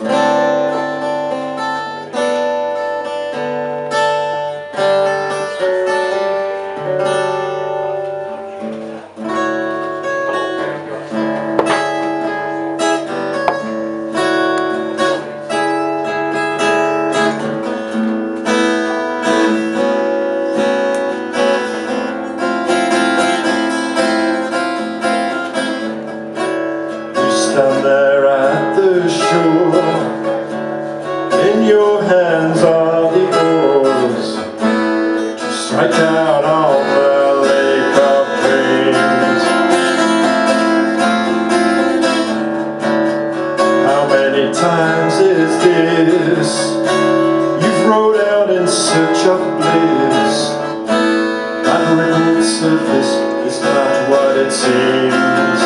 Stand there at the shore, in your hands are the oars to strike out on the lake of dreams. How many times is this you've rowed out in search of bliss? That wrinkled surface is not what it seems.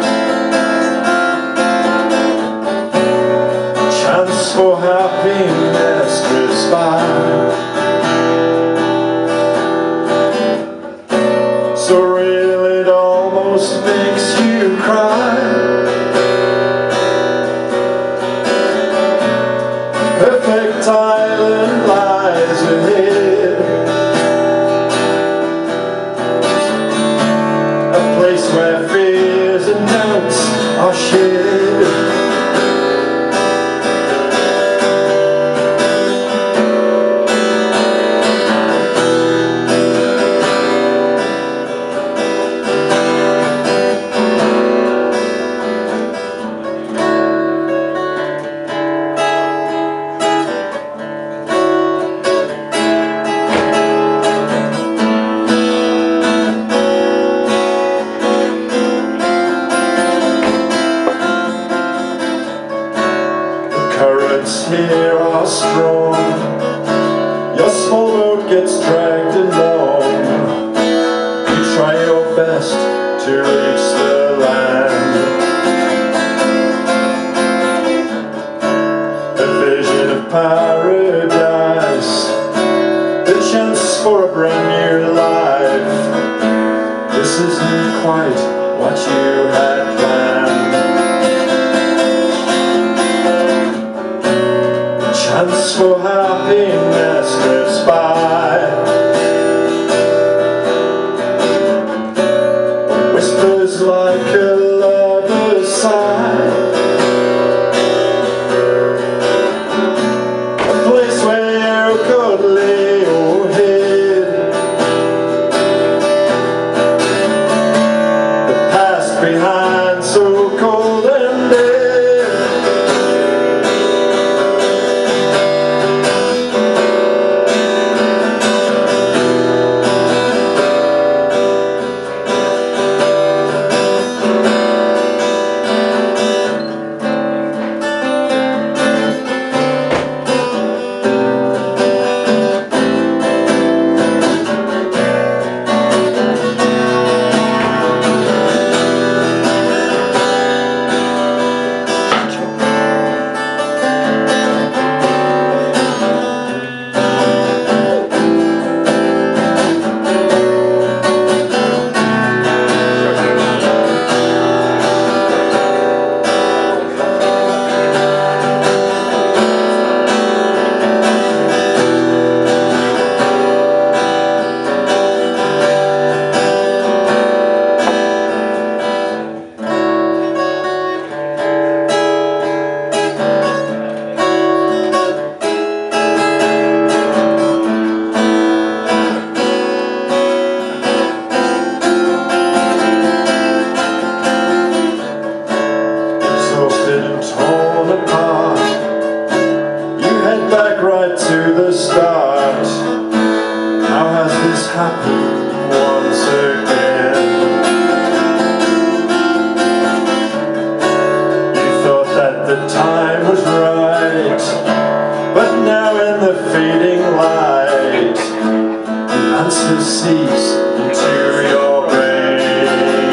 For happiness drifts by, so real it almost makes you cry. Perfect island lies ahead, a place where fears and doubts are shared. Currents here are strong, your small boat gets dragged along. You try your best to reach the land. A vision of paradise, the chance for a brand new life. This isn't quite what you had planned. Chance for happiness drifts by, whispers like a lover's sigh. A place where you could lay your head, the past behind so cold and dead. Right to the start. How has this happened once again? You thought that the time was right, but now in the fading light, the answer seeps into your brain.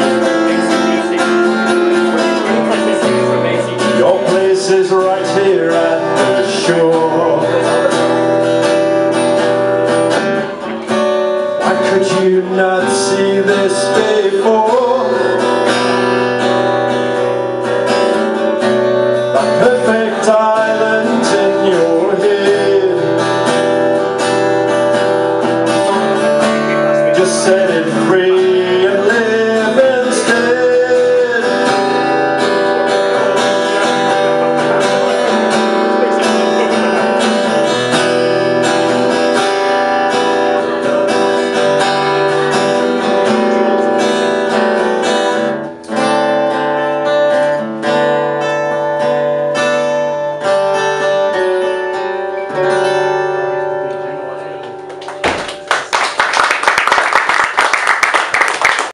Your place is right here at the shore. Could you not see this before? A perfect island set free.